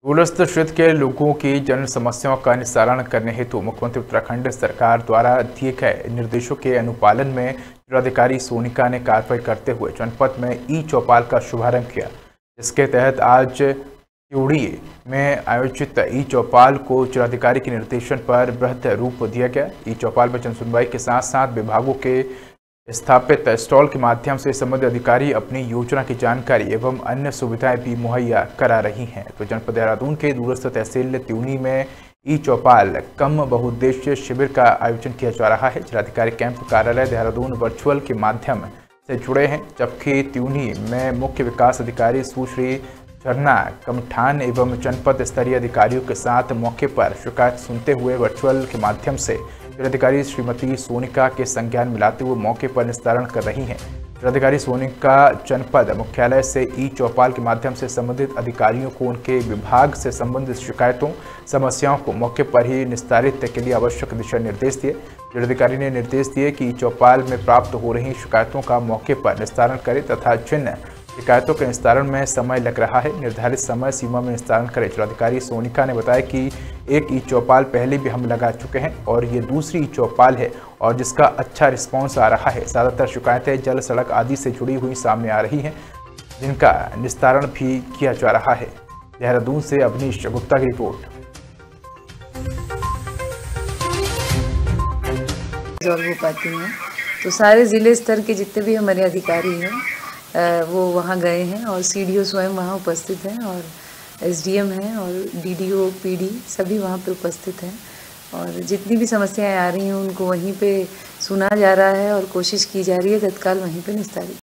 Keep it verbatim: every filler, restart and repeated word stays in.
दूरस्थ क्षेत्र के लोगों की जन समस्याओं का निस्तारण करने हेतु मुख्यमंत्री उत्तराखंड सरकार द्वारा दिए गए निर्देशों के अनुपालन में जिलाधिकारी सोनिका ने कार्रवाई करते हुए जनपद में ई चौपाल का शुभारंभ किया। इसके तहत आज त्यूड़ी में आयोजित ई चौपाल को जिलाधिकारी के निर्देशन पर वृहद रूप दिया गया। ई चौपाल में जनसुनवाई के साथ साथ विभागों के स्थापित स्टॉल के माध्यम से संबंधित अधिकारी अपनी योजना की जानकारी एवं अन्य सुविधाएं भी मुहैया करा रही हैं। तो जनपद देहरादून के दूरस्थ तहसील त्यूनी में ई चौपाल कम बहुउद्देश्य शिविर का आयोजन किया जा रहा है। जिलाधिकारी कैंप कार्यालय देहरादून वर्चुअल के माध्यम से जुड़े हैं, जबकि त्यूनी में मुख्य विकास अधिकारी सुश्री झरना कमठान एवं जनपद स्तरीय अधिकारियों के साथ मौके पर शिकायत सुनते हुए वर्चुअल के माध्यम से जिलाधिकारी श्रीमती सोनिका के संज्ञान में लाते हुए मौके पर निस्तारण कर रही हैं। जिलाधिकारी सोनिका जनपद मुख्यालय से ई चौपाल के माध्यम से संबंधित अधिकारियों को उनके विभाग से संबंधित शिकायतों समस्याओं को मौके पर ही निस्तारित के लिए आवश्यक दिशा निर्देश दिए। जिलाधिकारी ने निर्देश दिए कि ई चौपाल में प्राप्त हो रही शिकायतों का मौके पर निस्तारण करें तथा जिन शिकायतों के निस्तारण में समय लग रहा है निर्धारित समय सीमा में निस्तारण करें। जिलाधिकारी सोनिका ने बताया कि एक ई चौपाल पहले भी हम लगा चुके हैं और ये दूसरी ई चौपाल है और जिसका अच्छा रिस्पांस आ रहा है। ज़्यादातर शिकायतें जल सड़क आदि से जुड़ी हुई सामने आ रही हैं, जिनका निस्तारण भी किया जा रहा है। देहरादून से अवनीश गुप्ता की रिपोर्ट। हो पाती हैं तो सारे ज़िले स्तर के जितने भी हमारे अधिकारी हैं वो वहाँ गए हैं और सीडीओ स्वयं वहाँ उपस्थित हैं और एसडीएम हैं और डीडीओ पीडी सभी वहाँ पे उपस्थित हैं और जितनी भी समस्याएं आ रही हैं उनको वहीं पे सुना जा रहा है और कोशिश की जा रही है तत्काल वहीं पे निस्तारित।